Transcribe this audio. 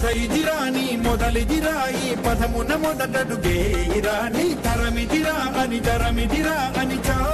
కథ ఇదిరా నీ మొదలిదిరా ఈ పదమున మొదటడుగేయిరా నీ తరమిదిరా అని చాటి